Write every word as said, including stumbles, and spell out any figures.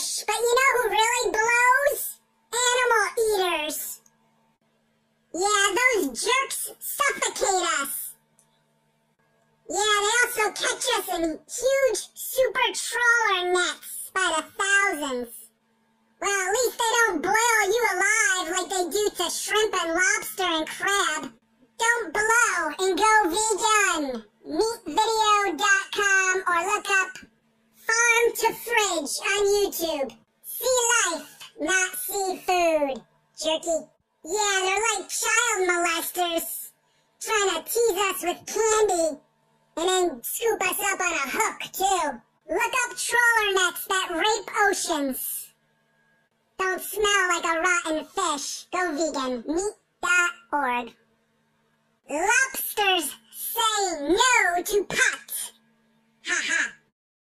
fish, but you know who really blows? Animal eaters. Yeah, those jerks suffocate us. Yeah, they also catch us in huge super trawler nets by the thousands. Well, at least they don't boil you alive like they do to shrimp and lobster and crab. Don't blow and go vegan. meat video dot com or look up Farm to Fridge on YouTube. See life, not seafood. Jerky. Yeah, they're like child molesters, trying to tease us with candy and then scoop us up on a hook, too. Look up trawler nets that rape oceans. Don't smell like a rotten fish. Go vegan. meat dot org. Lobsters say no to pot. Ha ha.